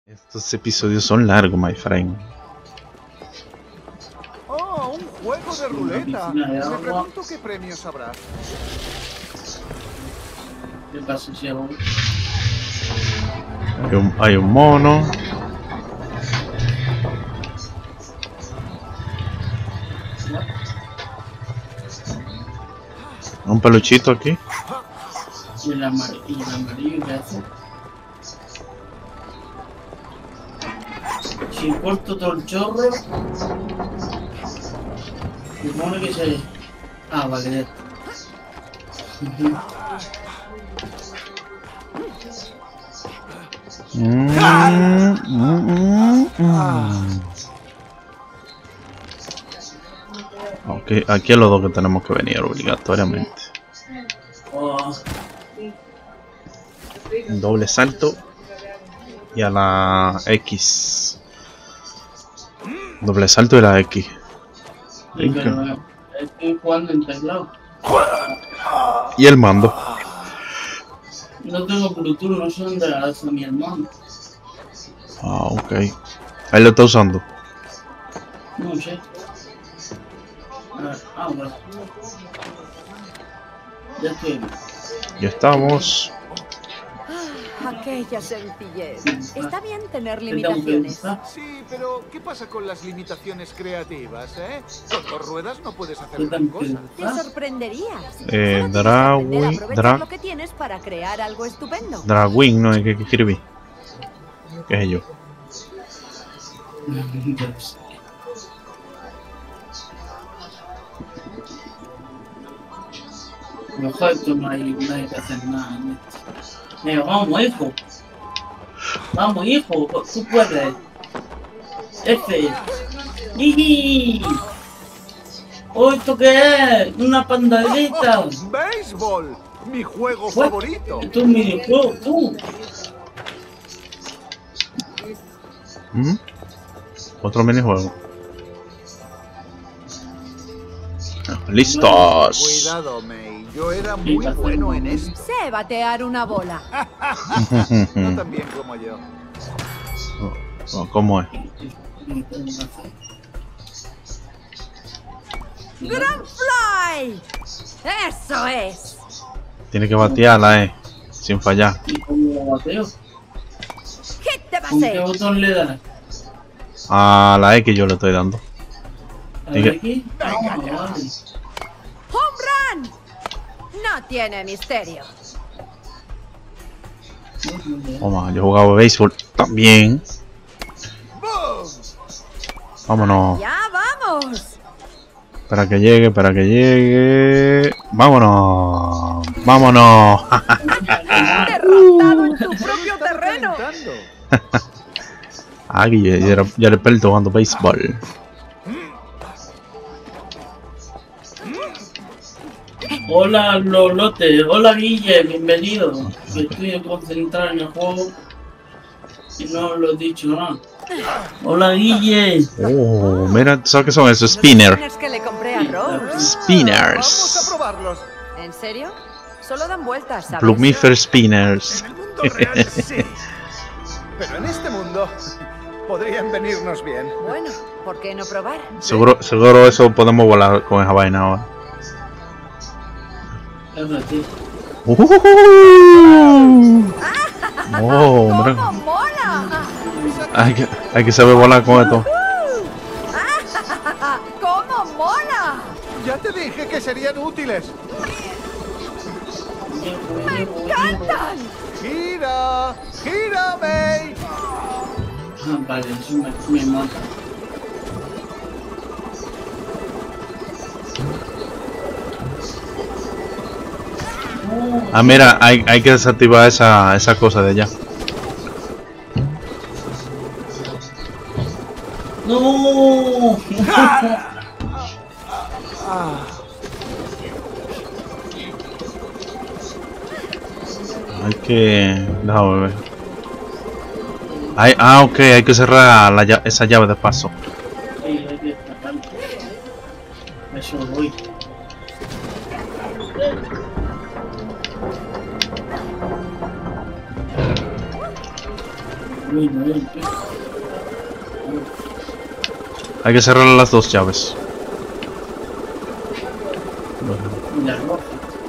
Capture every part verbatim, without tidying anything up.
Estos episodios son largos, my friend. Oh, un juego de ruleta. Me pregunto qué premios habrá. ¿Qué pasa si hago? Hay un, hay un mono. Un peluchito aquí. ¿Y el amarillo, y el amarillo qué hace? Si corto todo el chorro, supone que se... Ah, vale, ya está. Mm, mm, mm, mm. Ok, aquí es los dos que tenemos que venir obligatoriamente. Oh, Un doble salto y a la X. Doble salto y la X. sí, pero eh, estoy jugando en teclado. Y el mando. No tengo Bluetooth, no sé dónde la hace mi hermano. Ah, ok. Ahí lo está usando. No sé. A ver, ah, bueno. Ya estoy aquí. Ya estamos. Aquella sencillez. Está bien tener ¿Qué tengo que limitaciones. usar? Sí, pero ¿qué pasa con las limitaciones creativas, eh? Con dos ruedas no puedes hacer ¿Qué gran tengo que cosa. Te usar? sorprenderías. Eh, Solo tienes que Dragui- aprender a aprovechar Dra- lo que tienes para crear algo estupendo. Dragwing, no es que que escribí. ¿Qué es yo? Mejor esto no hay, no hay que hacer nada en esto. Venga, vamos, hijo. Vamos, hijo, tú puedes. F. ¡Iji! ¡Oh, esto qué es! ¡Una pandadita! ¡Béisbol! ¡Mi juego What? favorito! Esto es un videojuego, tú. ¿Mm? Otro minijuego. ¡Listos! Cuidado, May. Yo era muy bueno en esto. Sé batear una bola. No tan bien como yo. Oh, ¿cómo es? ¡Grand Fly! ¡Eso es! Tiene que batearla, eh. Sin fallar. ¿Y cómo lo bateo? ¡Hit de ¿Con qué base! botón le das? A la X yo le estoy dando. ¿A Diga- ver aquí? Ah, vale. ¡Home run! No tiene misterio. Toma, yo jugaba béisbol también. ¡Boom! Vámonos. ¡Ya vamos! Para que llegue, para que llegue. Vámonos. Vámonos. ¡Derrotado en tu propio Estaba terreno! calentando. Ah, Guille, ya era, ya era experto jugando béisbol. Hola Lolote, hola Guille, bienvenido. Estoy concentrado en el juego y no lo he dicho nada. Hola Guille. Oh, mira, ¿sabes qué son esos? Los Spinner. spinners que le compré a Rose. Vamos a Spinners. probarlos. ¿En serio? Solo dan vueltas, ¿sabes? Plumifer Spinners. En el mundo real sí. Pero en este mundo podrían venirnos bien. Bueno, ¿por qué no probar? Seguro, seguro eso podemos volar con esa vaina ahora. Espérate. Uh, oh, hombre. ¡Cómo mola! Hay que, hay que saber volar con esto. ¡Cómo mola! Ya te dije que serían útiles. ¡Me encantan! ¡Gira! ¡Gira, May! Ah, vale, eso me, me mata. Ah, mira, hay, hay que desactivar esa, esa cosa de allá. ¡No! Hay que... Déjame ver. Hay, ah, ok, hay que cerrar la, lla- esa llave de paso. Sí, hay que sacarlo. Eso voy. Uy, no, uy. Hay que cerrar las dos llaves. La roja.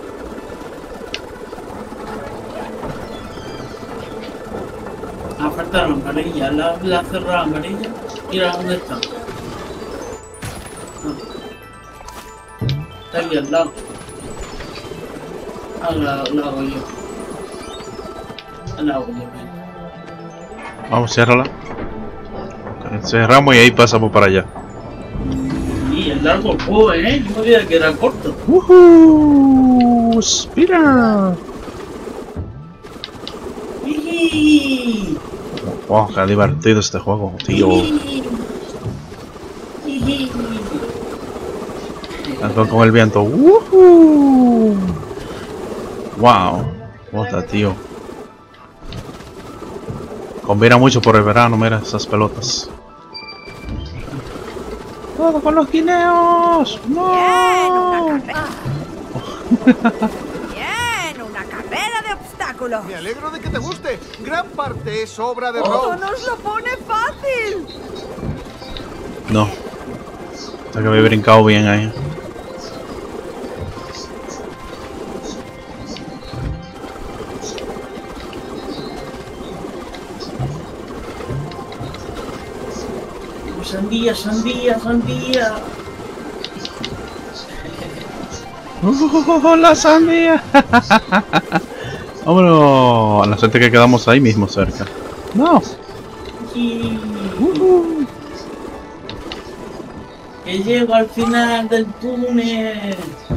Ah, falta la amarilla, la, la cerrada amarilla. Mira dónde está. Ah. Está aquí al lado. Ah, la, la hago yo. La hago yo, venga. Vamos, ciérrala. Ok, cerramos y ahí pasamos para allá. Y el largo el juego, ¿eh? Yo sabía que era corto. ¡Woohoo! ¡Spinner! ¡Jiji! Wow, qué divertido este juego, tío. ¡Jiji! ¡Jiji! Algo con el viento. ¡Woohoo! Wow. Bota, tío. Combina mucho por el verano, mira esas pelotas. ¡Todo con los guineos! Bien, ¡No! una carrera. Bien, una carrera de obstáculos. Me alegro de que te guste. Gran parte es obra de ¡Oh, Rose. nos lo pone fácil! No. Tengo que haber brincado bien ahí. Sandía, sandía, sandía. ¡Oh, la sandía! Vámonos. La suerte que quedamos ahí mismo cerca. No. Sí. Uh. Que llego al final del túnel.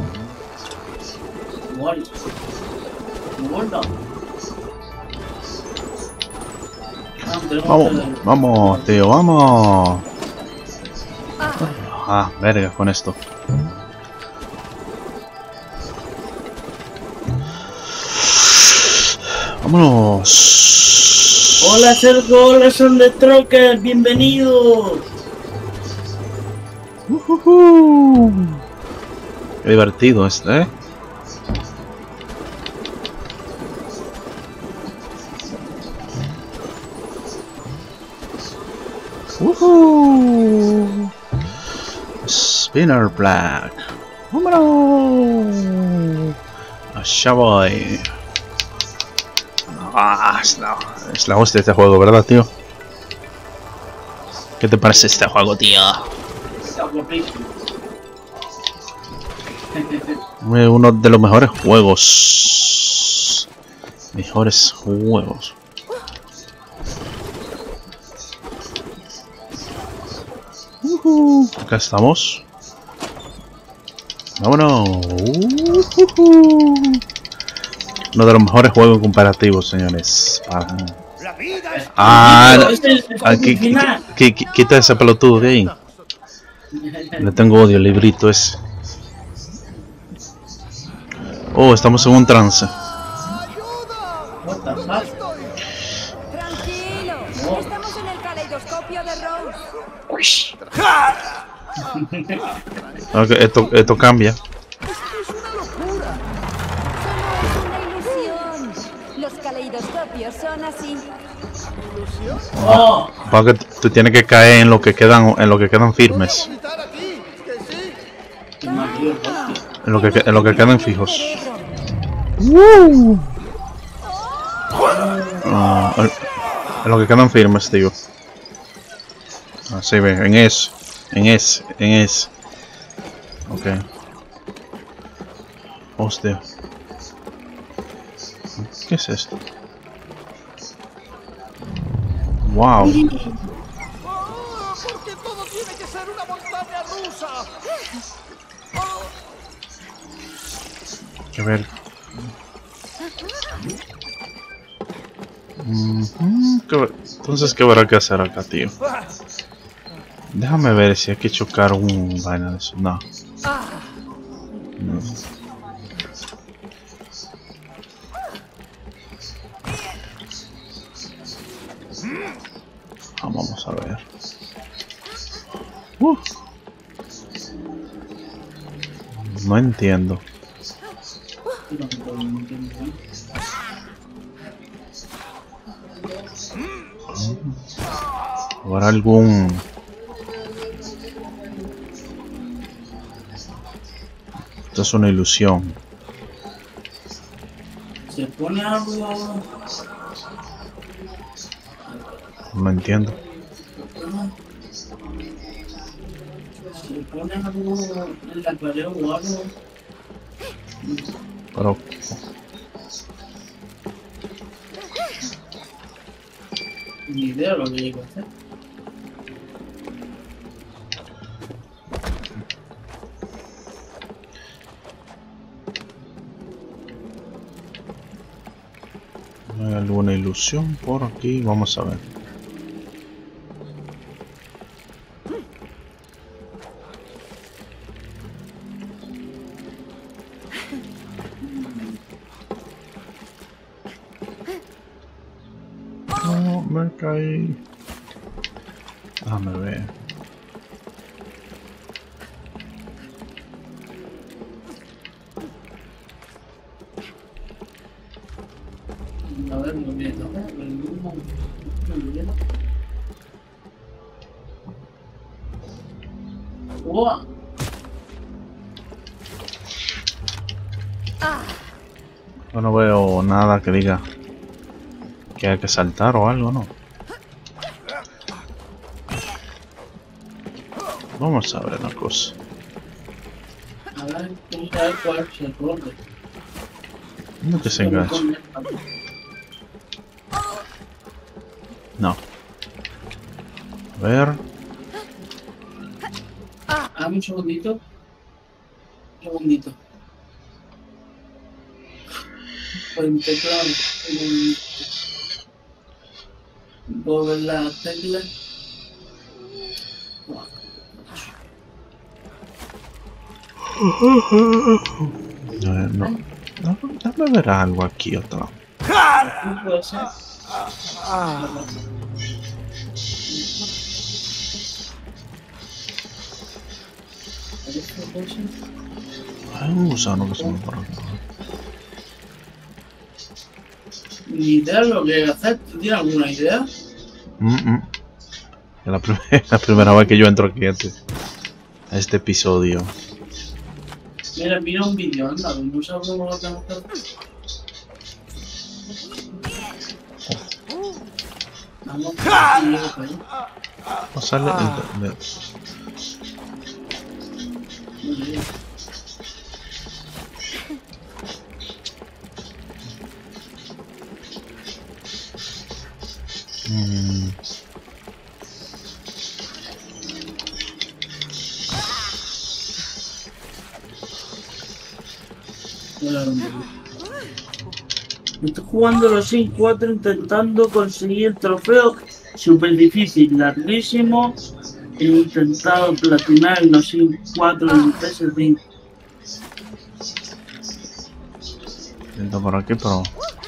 Igual. Igual no. Ah, tenemos Vamos, que- vamos, tío, vamos. Ah, verga con esto. Vámonos. Hola Sergio, hola Son de Trocker, bienvenidos. Ujujú. Qué divertido este, ¿eh? Woohoo! Spinner Black. ¡Vámonos! Allá voy. Ah, es la, es la hostia este juego, ¿verdad, tío? ¿Qué te parece este juego, tío? Está guapísimo. Uno de los mejores juegos. Mejores juegos. Uh-huh. Acá estamos. Vámonos. Uh-huh. Uno de los mejores juegos comparativos, señores. Ah, La vida es... ah, Pero este es el ah, qui- final. qui- qui- quita ese pelotudo de ahí. Le tengo odio al librito ese. Oh, estamos en un trance. What the fuck? Tranquilo, No. estamos en el caleidoscopio de Rose. Ok, esto, esto cambia. Solo es una ilusión. Los caleidoscopios son así. Oh, Porque tú tienes que caer en lo que quedan, en lo que quedan firmes, vomitar aquí, que sí. qué mayor, hostia. en lo que que- en lo que quedan fijos. Cerebro. Ah, en- en lo que quedan firmes, tío. Así ve, en eso, en ese, en ese. Ok. Hostia. ¿Qué es esto? Wow. Oh, ¿por qué todo tiene que ser una montaña rusa? Que ver. Mhm, ¿qué ver- Entonces, ¿qué habrá que hacer acá, tío? Déjame ver si hay que chocar un vaina de eso. No. No. Ah, vamos a ver. Uh. No entiendo. ¿Habrá algún... Esto es una ilusión. Se pone algo... No entiendo. Se pone algo en la pared o algo. Pero... Ni idea lo que llego a hacer. ¿No hay alguna ilusión por aquí? Vamos a ver. No, me caí. Déjame ver. A ver, lo voy a tocar, el mismo... ¡Wow! Yo no veo nada que diga que hay que saltar o algo, ¿no? Vamos a ver una cosa. A ver, vamos a ver cuál es el corte. ¿Cómo que se engancha? No. A ver. Dame un segundito. Un segundito. Por el teclado. Doble la tecla. A ver, no. No, déjame ver algo aquí otra. No puede ser. Hay un gusano que se me corre. Ni idea de lo que hay que hacer. ¿Tú tienes alguna idea? Mm -mm. Es la, prim la primera vez que yo entro aquí a este, a este episodio. Mira, mira un vídeo, anda, no sabes cómo lo tenemos que hacer. Vamos, No sale el de... Mm. Estoy jugando los Sims cuatro intentando conseguir el trofeo super difícil, larguísimo. He intentado platinar en los Sims cuatro en P S cinco. Intento por aquí, pero...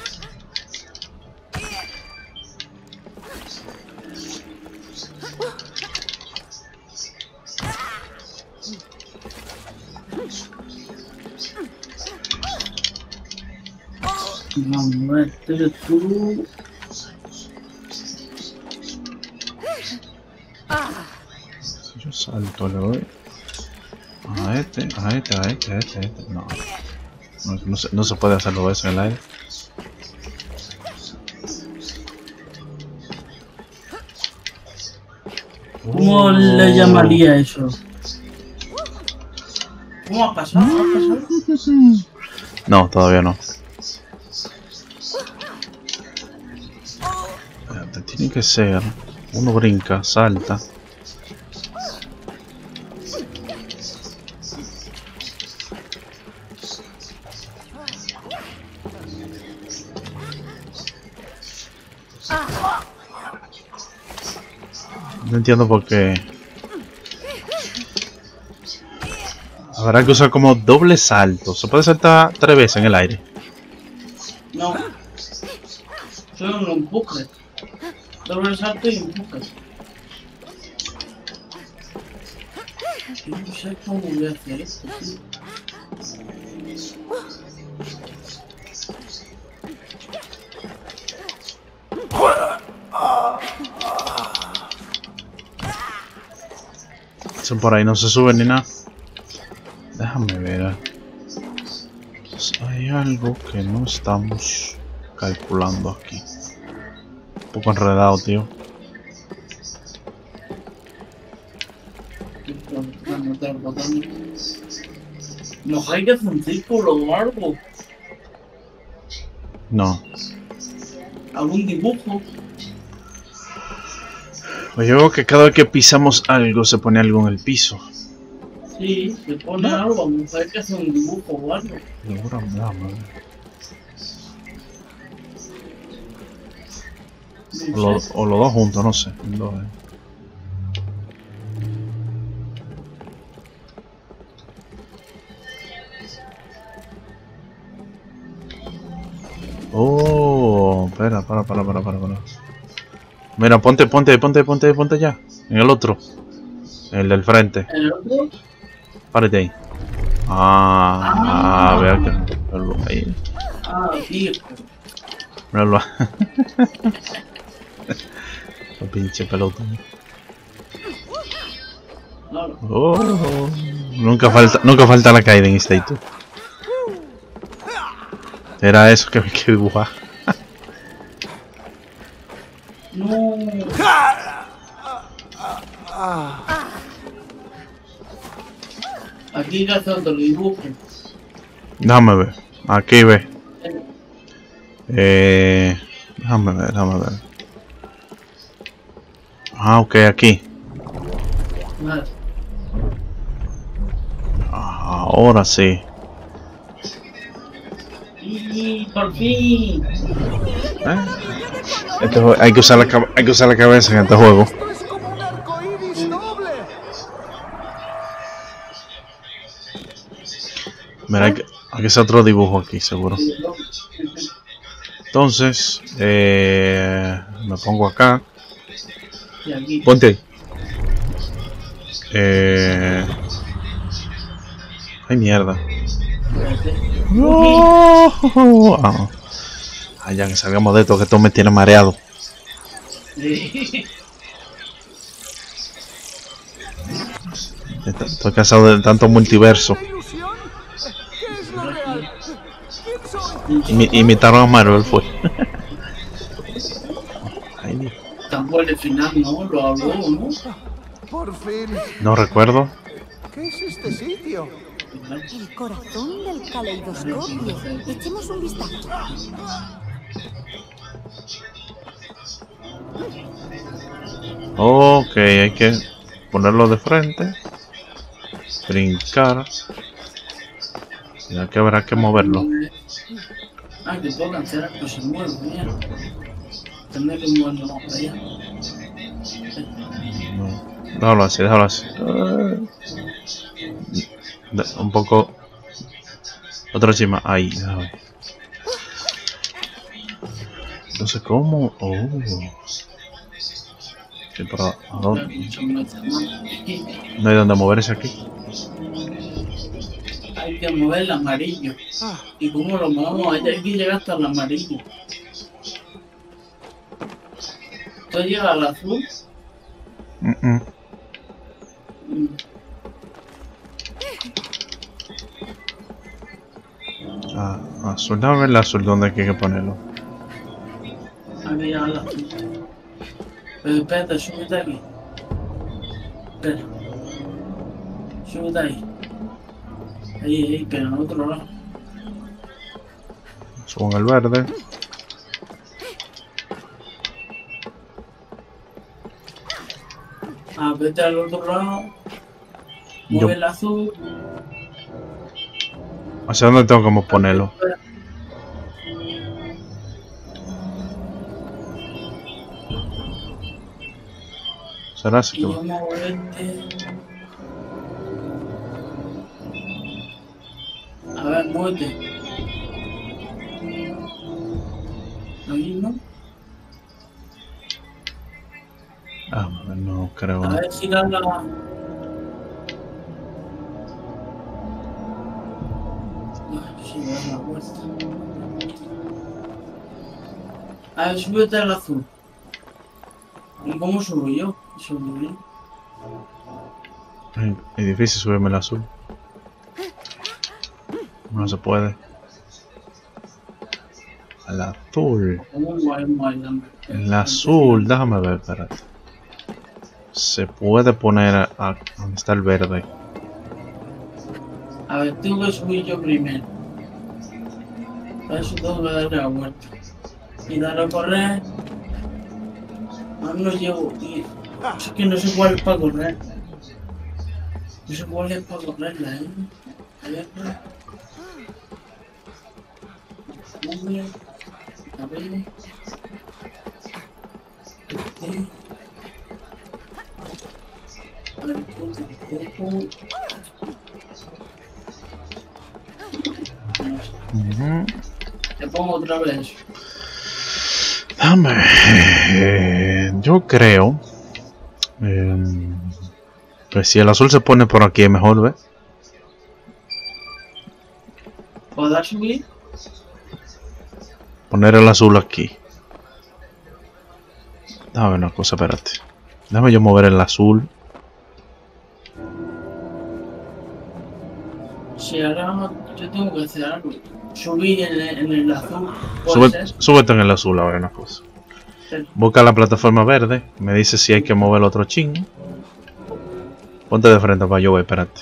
Vamos a ver, este tú. Si yo salto, le doy a este, a este, a este, a este, a este. No, no, no, se, no se puede hacerlo eso en el aire. ¿Cómo Oh. le llamaría eso? ¿Cómo ha pasado? ¿Ha pasado? No, todavía no. Espérate, tiene que ser. Uno brinca, salta. No entiendo por qué. Habrá que usar como doble salto. Se puede saltar tres veces en el aire. No. Solo un empuje. Doble salto y empuje. No sé cómo voy a hacer esto, tío. Eso por ahí no se sube ni nada. Déjame ver. Hay algo que no estamos calculando aquí. Un poco enredado, tío. No hay que hacer un círculo o algo. No. Algún dibujo. Pues yo veo que cada vez que pisamos algo se pone algo en el piso. Sí, se pone algo, a lo mejor hay que hacer un dibujo o algo. Seguro, no, o, lo, o los dos juntos, no sé. Dos, eh. Oh, espera, para, para, para, para, para. Mira, ponte, ponte, ponte, ponte, ponte ya. En el otro. El del frente. ¿El otro? Párate ahí. Ah, ah, vea que. Míralo ahí. Ah, tío. Míralo. La pinche pelota. Claro. Oh, nunca falta, nunca falta la caída en este tú. Era eso que me que dibujar. No. Aquí hay que hacer otro dibujo. Déjame ver. Aquí ve. Eh, déjame ver, déjame ver. Ah, ok, aquí. Vale. Ah, ahora sí. Y por fin. ¿Eh? Este jue- hay que usar la cab- hay que usar la cabeza en este juego. Esto es como un arco iris doble. Mira, hay que, hay que hacer otro dibujo aquí, seguro. Entonces, eh, me pongo acá. Y aquí. Ponte ahí. Eh, ay, mierda. No. Ah, ah, ya que salgamos de esto, que esto me tiene mareado. Sí. Est- Estoy cansado de tanto multiverso. ¿Una ilusión? ¿Qué es lo real? ¿Quién soy? Imi- imitaron a Marvel, fue. Ay, Dios. Tampoco el final, ¿no? Lo habló, ¿no? Por fin. No recuerdo. ¿Qué es este sitio? El corazón del caleidoscopio. Echemos un vistazo. Ok, hay que ponerlo de frente. Brincar. Ya que habrá que moverlo. Ah, que puedo cancelar, pues se mueve, mira. Tendré que moverlo más para allá. No. Déjalo así, déjalo así. De- un poco. Otra chima. Ahí, déjame. No sé cómo. Oh. Sí, pero ¿a dónde? No hay donde moverse aquí. Hay que mover el amarillo. Ah, ¿Y cómo lo movemos? Hay que llegar hasta el amarillo. ¿Tú llegas al azul? Mm -mm. Mm. Ah, azul, déjame ver el azul, ¿dónde hay que ponerlo? Hay que llegar al azul. Pero espérate, súbete aquí. Espera. Súbete ahí. Ahí, ahí, pero en el otro lado. Subo en el verde. Ah, vete al otro lado. Yo- Mueve el azul. ¿Hacia dónde tengo que ponerlo? ¿Será así Y que yo va? muevo este. A ver, muévete. Ahí, ¿no? Ah, no creo. A No. ver si da la... Ah, sí, da la vuelta. A ver, súbete al azul. ¿Y cómo subo yo? Subo yo. Es difícil subirme el azul. No se puede. El azul. El azul, déjame ver, espérate. Se puede poner a, a donde está el verde. A ver, tengo que subir yo primero. Para eso tengo que darle la vuelta. Y darle a correr. Aún no llevo. Y... es que no sé cuál es para correr. No sé cuál es para correrla, ¿eh? A ver, a ver. A ver. Este. A ver, un Uh-huh. Te pongo otra vez. Dame. Eh, yo creo. Eh, pues si el azul se pone por aquí es mejor, ¿ves? ¿Puedo subir? Poner el azul aquí. Déjame ver una cosa, espérate. Déjame yo mover el azul. Si ahora yo tengo que hacer algo. Subir en el, en el azul. Sube, súbete en el azul ahora una cosa. Sí. Busca la plataforma verde. Me dice si hay que mover el otro ching. Ponte de frente para yo ver, espérate.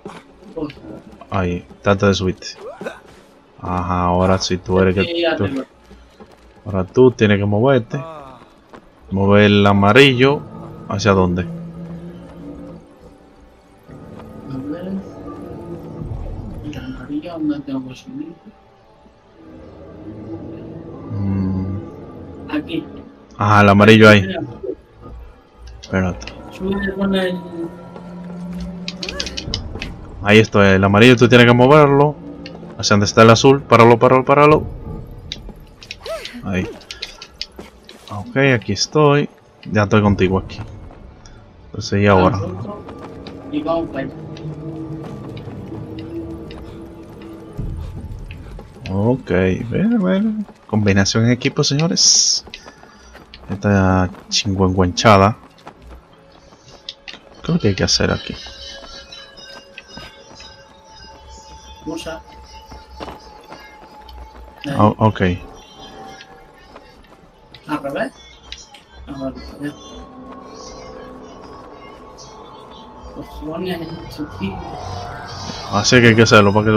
Ahí, trata de subirte. Ajá, ahora si tú eres que. Tú, ahora tú tienes que moverte. Mover el amarillo. ¿Hacia dónde? A ver. El amarillo, ¿dónde tengo que subir? Mm. Aquí. Ajá, el amarillo ahí. Espérate. Sube con el. Ahí está, el amarillo tú tienes que moverlo. Hacia donde está el azul. Páralo, páralo, páralo. Ahí. Ok, aquí estoy. Ya estoy contigo aquí. Entonces, ¿y ahora? Y vamos para allá. Ok, bueno, bueno. Combinación en equipo, señores. Esta chingüengüenchada. ¿Qué es lo que hay que hacer aquí? Usa. Oh, ok. ¿Al revés? A ver, ya. Pues pones en su sitio. Así que hay que hacerlo para que...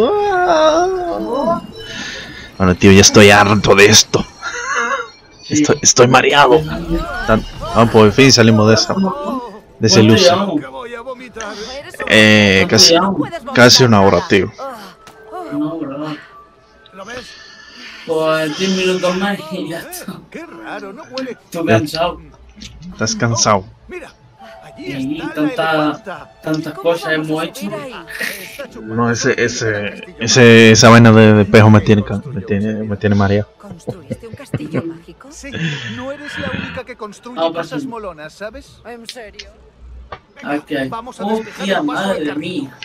Bueno, tío, ya estoy harto de esto. Sí. Estoy, estoy mareado. Tan... Ah, por fin salimos de esa desilusión. Que voy a vomitar. Eh, casi, casi una hora, tío. No, verdad. ¿Lo ves? Pues diez minutos más y ya está. Qué raro, no huele. Estoy cansado. Estás cansado. Mira, allí Y está la tanta, elefanta. tantas cosas hemos hecho. Está chupando No, ese, el ese, castillo. ese, esa vaina de, de espejo me tiene, ca- me tiene, me tiene mareado. ¿Construiste un castillo mágico? Sí, no eres la única que construye Ah, pues cosas sí. molonas, ¿sabes? ¿En serio? Aquí hay. Vamos a despejar Hostia, el paso al madre carril. mía.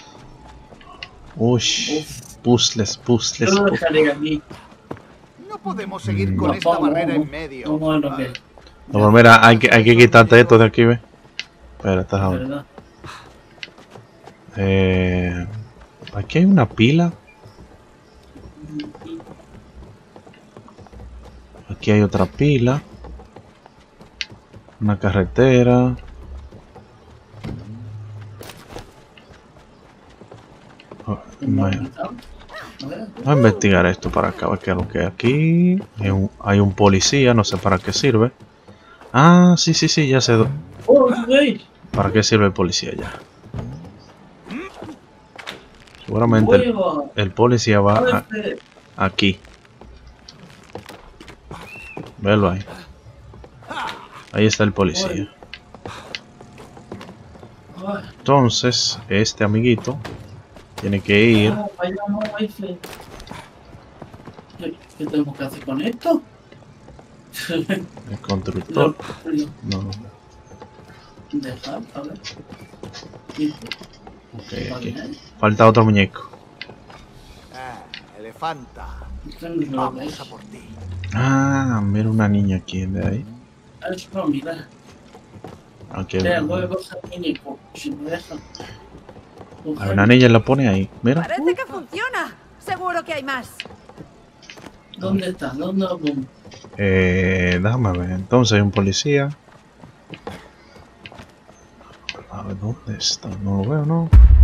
Uy, puzzles, puzzles. Yo lo pu- dejaré aquí. No podemos seguir con Lo esta pongo, barrera ¿no? en medio. Como es lo que es. No, pues mira, hay que, hay que quitarte esto de aquí, ¿ves? Espera, estás De ahora. verdad. Eh, aquí hay una pila. Aquí hay otra pila. Una carretera. Oh, bueno. A ver. Voy a investigar esto para acá, a ver qué es lo que hay aquí. Hay un, hay un policía, no sé para qué sirve. Ah, sí, sí, sí, ya sé do- Oh, ¿veis? para qué sirve el policía ya. Seguramente el, Hueva. el policía va a- Este. aquí. Velo ahí. Ahí está el policía. Ay, Entonces, este amiguito tiene que ir. vamos para allá, no, este. ¿Qué, ¿Qué tenemos que hacer con esto? El constructor. Lo- lo- No, Dejar, a ver. Listo. ok, aquí. Vale, Falta otro muñeco. Ah, elefanta. esto no lo Vamos veis. a por ti. Ah, mira una niña aquí de ahí. Ah, es para mirar. Aquí Mira, hay voy a una- coger el muñeco. Si me deja. A ver, una anilla la pone ahí. Mira. Parece que funciona. Seguro que hay más. ¿Dónde está? ¿Dónde lo pongo? Eh, déjame ver. Entonces hay un policía. A ver, ¿dónde está? No lo veo, ¿no?